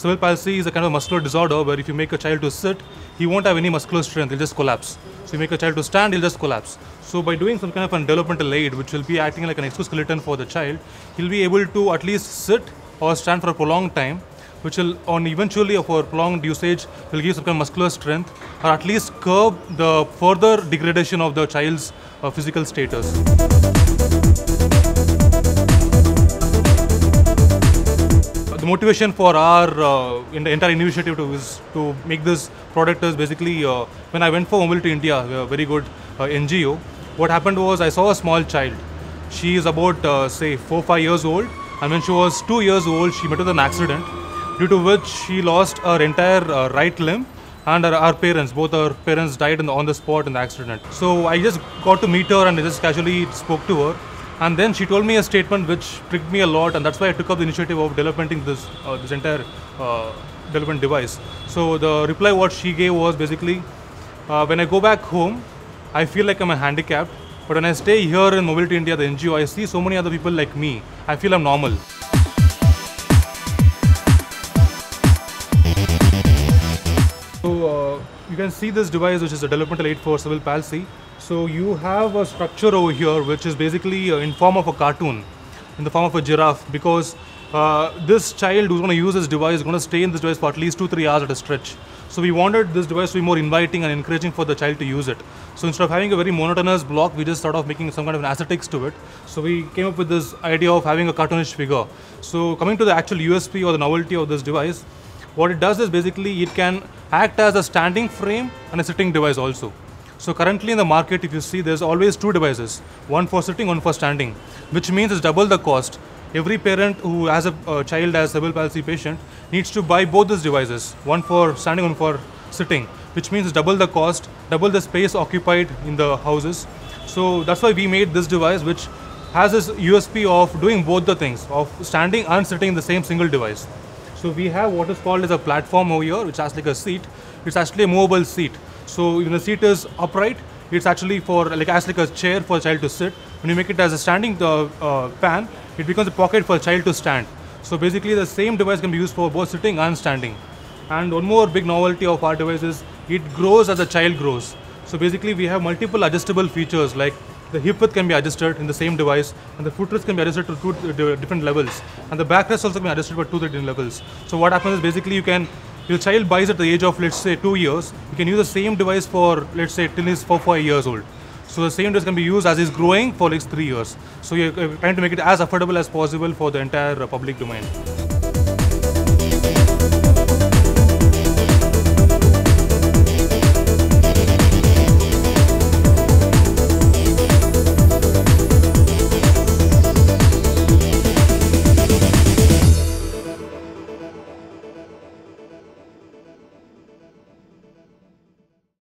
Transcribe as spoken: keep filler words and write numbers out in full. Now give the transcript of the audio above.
cerebral palsy is a kind of muscular disorder where if you make a child to sit, he won't have any muscular strength, he'll just collapse. So you make a child to stand, he'll just collapse. So by doing some kind of a developmental aid, which will be acting like an exoskeleton for the child, he'll be able to at least sit or stand for a prolonged time, which will, on eventually for prolonged usage, will give some kind of muscular strength, or at least curb the further degradation of the child's uh, physical status. The motivation for our uh, in the entire initiative to, is to make this product is basically uh, when I went for Mobility India, a very good uh, N G O. What happened was I saw a small child. She is about uh, say four five years old, and when she was two years old, she met with an accident, due to which she lost her entire uh, right limb, and her, her parents, both her parents died in the, on the spot in the accident. So I just got to meet her and I just casually spoke to her. And then she told me a statement which pricked me a lot, and that's why I took up the initiative of developing this uh, this entire uh, development device. So the reply what she gave was basically, uh, when I go back home, I feel like I'm a handicapped, but when I stay here in Mobility India, the N G O, I see so many other people like me. I feel I'm normal. So uh, you can see this device, which is a developmental aid for cerebral palsy. So you have a structure over here which is basically uh, in form of a cartoon, in the form of a giraffe, because uh, this child who's going to use this device is going to stay in this device for at least two to three hours at a stretch. So we wanted this device to be more inviting and encouraging for the child to use it. So instead of having a very monotonous block, we just thought of making some kind of an aesthetics to it. So we came up with this idea of having a cartoonish figure. So coming to the actual U S P or the novelty of this device, what it does is basically it can act as a standing frame and a sitting device also. So currently in the market, if you see, there's always two devices, one for sitting, one for standing, which means it's double the cost. Every parent who has a uh, child as cerebral palsy patient needs to buy both these devices, one for standing, one for sitting, which means it's double the cost, double the space occupied in the houses. So that's why we made this device, which has this U S P of doing both the things, of standing and sitting in the same single device. So we have what is called as a platform over here, which has like a seat. It's actually a movable seat. So when the seat is upright, it's actually for like as like a chair for a child to sit. When you make it as a standing uh, uh, pan, it becomes a pocket for a child to stand. So basically the same device can be used for both sitting and standing. And one more big novelty of our device is it grows as the child grows. So basically we have multiple adjustable features, like the hip width can be adjusted in the same device, and the footrest can be adjusted to two different levels, and the backrest also can be adjusted by two different levels. So what happens is basically you can, your child buys at the age of let's say two years, you can use the same device for let's say till he's four, five years old. So the same device can be used as he's growing for like three years. So you're trying to make it as affordable as possible for the entire public domain.